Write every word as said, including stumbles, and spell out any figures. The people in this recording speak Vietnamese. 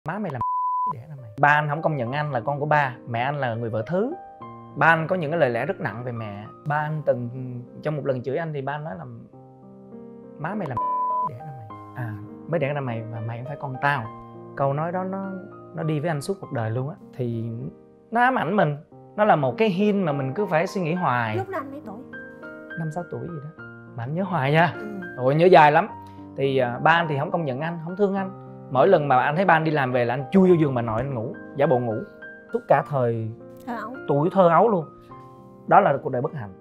Má mày làm đẻ ra mày. Ba anh không công nhận anh là con của ba, mẹ anh là người vợ thứ. Ba anh có những cái lời lẽ rất nặng về mẹ. Ba anh từng trong một lần chửi anh thì ba anh nói là má mày làm đẻ ra mày, à mới đẻ ra mày và mày cũng phải con tao. Câu nói đó nó nó đi với anh suốt cuộc đời luôn á, thì nó ám ảnh mình. Nó là một cái hint mà mình cứ phải suy nghĩ hoài. Lúc đó anh mấy tuổi? Năm sáu tuổi gì đó mà anh nhớ hoài nha. Ừ. Ôi nhớ dài lắm. Thì uh, ba anh thì không công nhận anh, không thương anh. Mỗi lần mà anh thấy ba anh đi làm về là anh chui vô giường bà nội anh ngủ, giả bộ ngủ suốt cả thời Thơ ấu. tuổi thơ ấu luôn. Đó là cuộc đời bất hạnh.